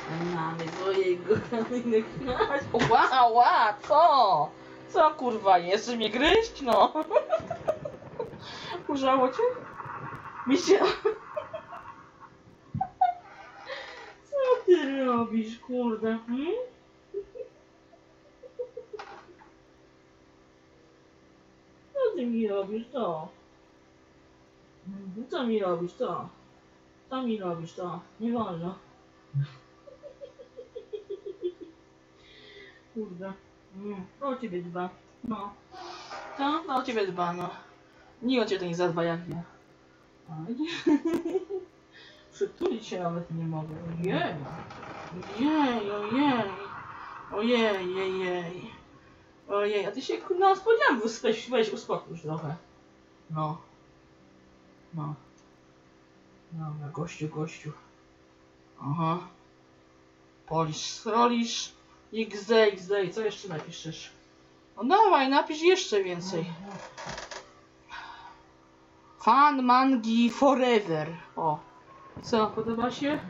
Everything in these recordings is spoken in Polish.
Mamy twojego kamienia. Ła, co? Co kurwa, jest? Chcesz mnie gryźć? No. Urzało cię? Mi się... Co ty robisz, kurde? Co ty mi robisz, to? Co mi robisz, to? Co mi robisz, to? Nie wolno. Kurde. To o ciebie dba. No. To o ciebie dba, no. Nikt o ciebie to nie zadba jak ja. Przytulić się nawet nie mogę. Ojej. Ojej. Ojej, a ty się no spodziewam, weź uspokój już trochę. No. Dobra, gościu. Aha. Polisz, rolisz. XD, co jeszcze napiszesz? No dawaj, napisz jeszcze więcej. Fan mangi forever. O. Co, podoba się?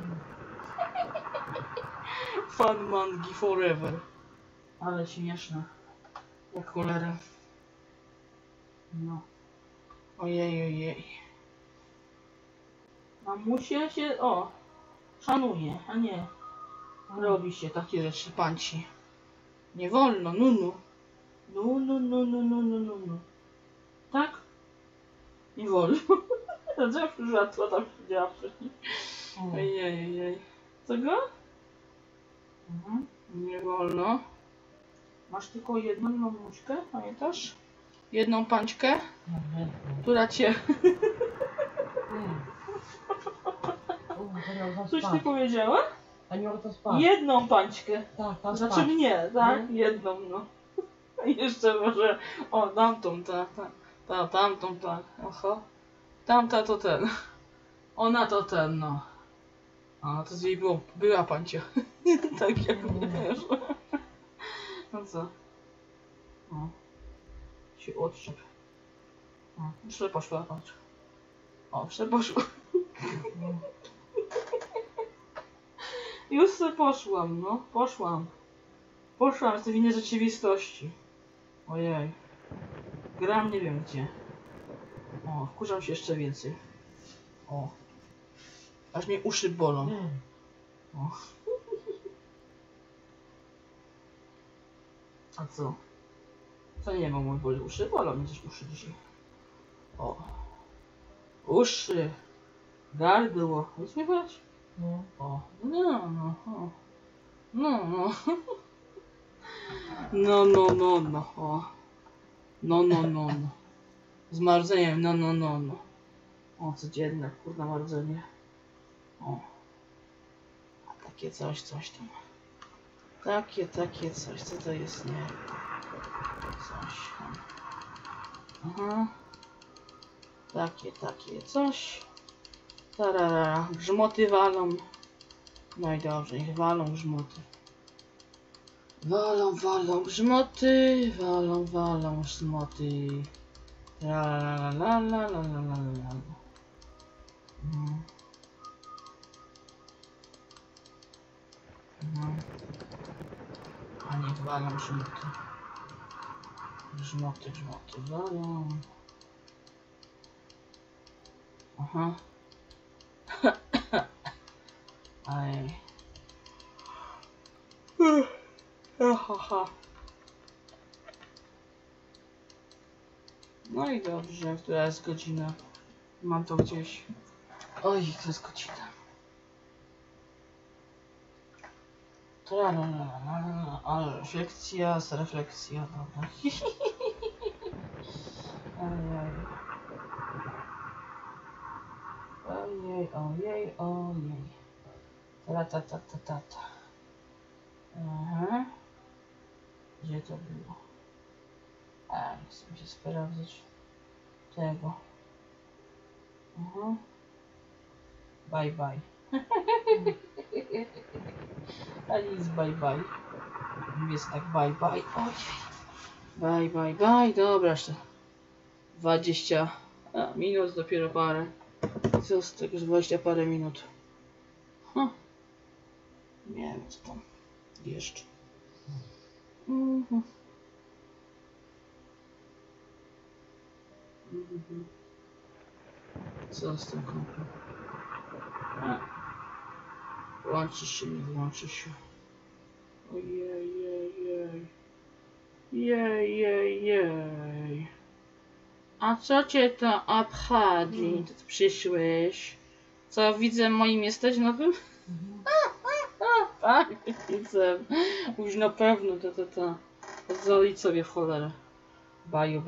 Fan mangi forever. Ale śmieszne. Jak cholera. No. Ojej. Mamusia się, szanuje, a nie. Robi się takie rzeczy, panci. Nie wolno, nunu. No. Tak? Nie wolno. Zawsze rzadko tam się działa wcześniej. Ojej. Co go? Nie wolno. Masz tylko jedną mamuśkę, pamiętasz? Jedną pańczkę, która cię... Coś ty powiedziała? A nie to spać. Jedną pańczkę. Tak, znaczy spać. mnie, tak? Jedną, no. I jeszcze może... O, tamtą, tamtą, tak. Oho. Tamta to ten. Ona to ten, no. A, to z jej była pańcia. Tak jak wiesz. No co? O. Się odczep. O, już poszła, patrz. O, poszła. Już sobie poszłam, no. Poszłam w innej rzeczywistości. Ojej. Gram nie wiem gdzie. O, wkurzam się jeszcze więcej. O. Aż mnie uszy bolą. O. A co? Co nie mam mój boli uszy? Bolą mnie też uszy dzisiaj. O. Uszy. Gardło. Nie słychać? O. No. O. No. Z mardzeniem, no. O, codzienne, kurna mardzenie. O. A takie coś tam. Takie coś, co to jest, nie? Coś. Aha. Takie coś. Tarara, grzmoty walą. No i dobrze, niech walą grzmoty. Walą grzmoty, walą grzmoty. La. A niech walą grzmoty. Grzmoty walą. Aha. Aj. No i dobrze, która jest godzina? Mam to gdzieś. Oj, to jest godzina. Ale refleksja, dobra. Ojej. Ta. Aha. Gdzie to było? Nie chcę się sprawdzić tego. Aha. Bye. Alice, bye. Jest tak bye. Ojej. Bye. Dobra, jeszcze 20 minut, dopiero parę. Co z tego, że 20 parę minut. Nie wiem co tam jeszcze. Co z tym kompem? Łączy się, nie włączy się. Ojej, jej. A co cię to obchodzi? To ty przyszłeś? Co, widzę moim jesteś nowym? Tak, widzę. Już na pewno, to. Zolić sobie w cholerę. Baju.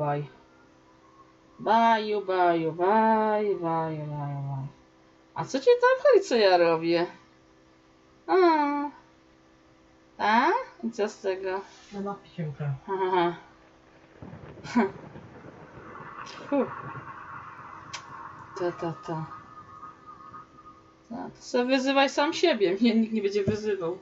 A co cię to obchodzi, co ja robię? A? I co z tego? No na piłkę. Aha. Ta. To sobie wyzywaj sam siebie, mnie nikt nie będzie wyzywał.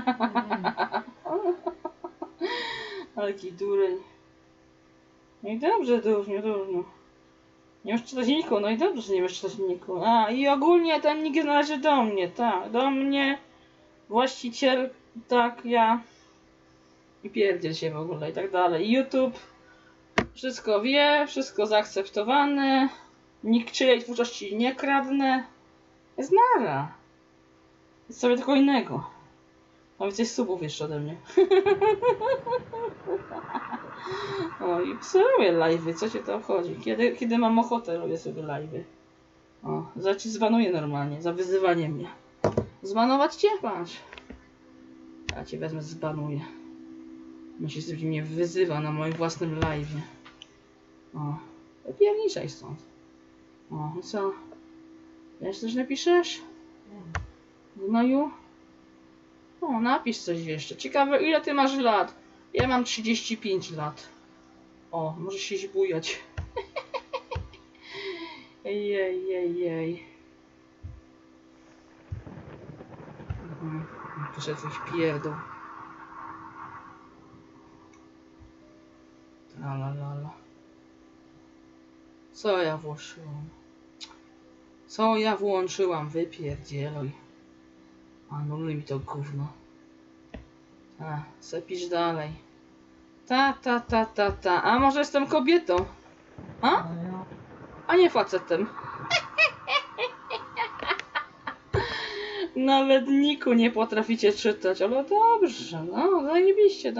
Ale jaki dureń. No i dobrze, durniu. Nie masz czytelniku, no i dobrze, że nie masz czytelniku. A, i ogólnie ten nick należy do mnie, tak. Do mnie, właściciel, tak, ja. I pierdziel się w ogóle i tak dalej. YouTube wszystko wie, wszystko zaakceptowane. Nikt czyjej twórczości nie kradnę. Jest nara. Jest sobie tylko innego. Mam więcej subów jeszcze ode mnie. O, i robię live'y, co cię to obchodzi? Kiedy mam ochotę, robię sobie live'y. O, za ci zbanuję normalnie, za wyzywanie mnie. Zbanować cię? Patrz. Ja cię wezmę, zbanuję. Myślisz, że mnie wyzywa na moim własnym live'ie. O, wypierniczaj stąd. O, i co? Jeszcze coś napiszesz? Gnoju? O, napisz coś jeszcze. Ciekawe, ile ty masz lat? Ja mam 35 lat. O, może się zbujać. Jej. Piszę coś pierdol. Lalalala. Co ja włączyłam? Wypierdzieluj. Anuluj mi to gówno. Zapisz dalej. Ta. A może jestem kobietą? A? A nie facetem. Nawet niku nie potraficie czytać, ale dobrze, no zajebiście,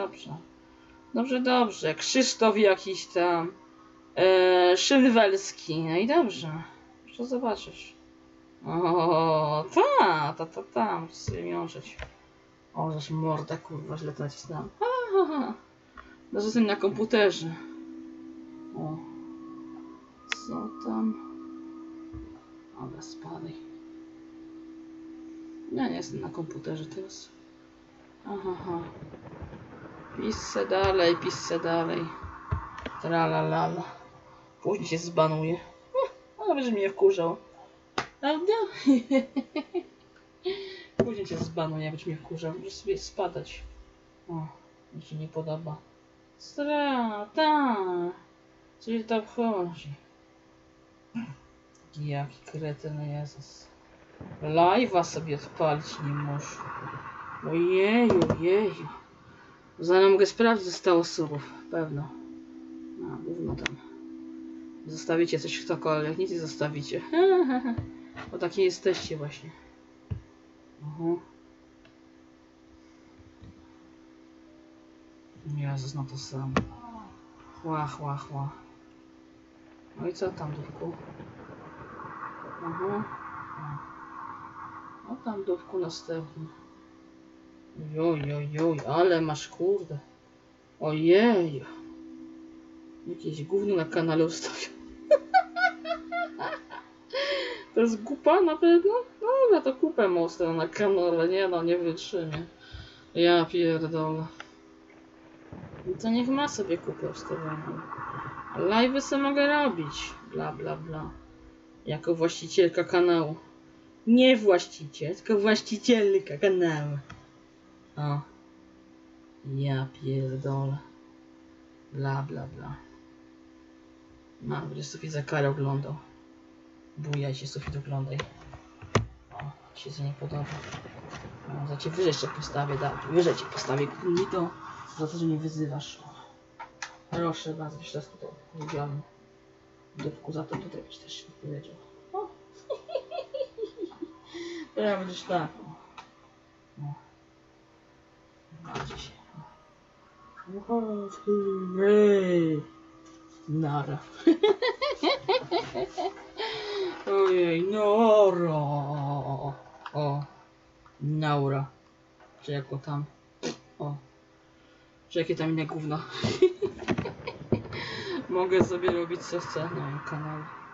dobrze. Krzysztof jakiś tam, Szynwelski, no i dobrze. Co zobaczysz? O, ta, muszę sobie miążyć. O, żeś morda, kurwa, źle to nacisnąłem. No, że jestem na komputerze. O. Co tam? Dobra, spadaj. Ja nie jestem na komputerze teraz. Aha. Pisz se dalej. Tralalala. Później się zbanuje. Ale że mnie wkurzał. Prawda? Później cię zbanuję, jakbyś mnie wkurzał. Możesz sobie spadać. O, mi się nie podoba. Strata. Co się tam chodzi? Jaki kretyn, Jezus. Live'a sobie odpalić nie muszę. Ojeju. Zaraz mogę sprawdzić, zostało subów. Pewno. A, gówno tam. Zostawicie coś w cokolwiek, nic nie zostawicie. Bo takie jesteście właśnie. Jezus, no to samo. Chła. No i co tam, dówku? O tam, dówku, następny. Joj, ale masz, kurde. Ojeju. Jakieś gówno na kanale ustawiam. To jest kupa na pewno? Dobra, to kupę mocno na kanale. Nie no, nie wytrzymie. Ja pierdolę. I to niech ma sobie kupę ustawioną. Live'y sobie mogę robić. Bla. Jako właścicielka kanału. Nie właściciel, tylko właścicielka kanału. O. Ja pierdolę. Bla. No, będziesz Sofii za karę oglądał. Bujaj się, Sofii, oglądaj. O. Ci się nie podoba. No, za cię wyżej jeszcze postawię, wyżej cię postawię, to za to, że nie wyzywasz. Proszę bardzo, jeszcze raz tutaj powiedziałem. Dupku, za to tutaj byś też powiedział. O. Teraz będziesz tak. No. Bardziej się. Nara. Ojej, nora. O. Naura. Czy jako tam. O. Czy jakie tam inne gówno. Mogę sobie robić co chcę na moim kanale.